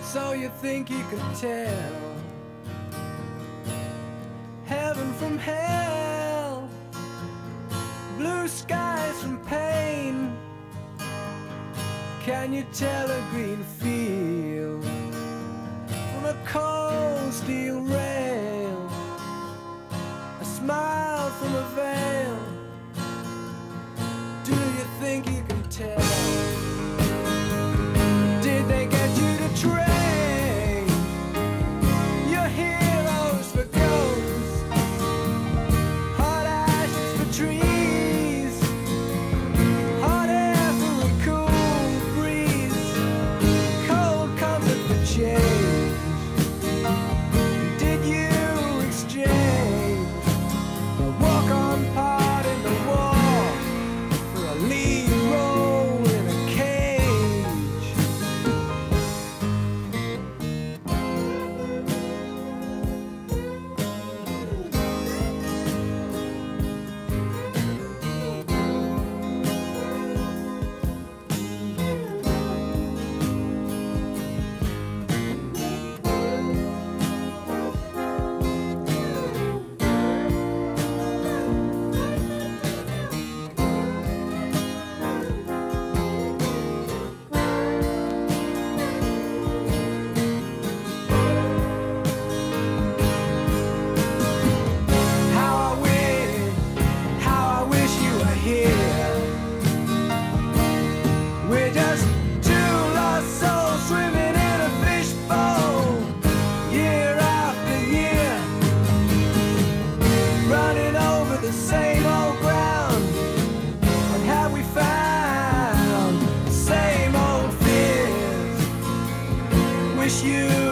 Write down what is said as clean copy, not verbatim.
So you think you could tell heaven from hell, blue skies from pain? Can you tell a green field from a cold steel rail, a smile from a veil? Do you think you can tell? Did they get you to trade your heroes for ghosts, hot ashes for trees, hot air for a cool breeze, cold comfort for change? Did you exchange a walk-on part in the war for a lead role in a cage? How I wish you were here. We're just two lost souls swimming in a fishbowl, year after year, running over the same old ground. And have we found the same old fears? Wish you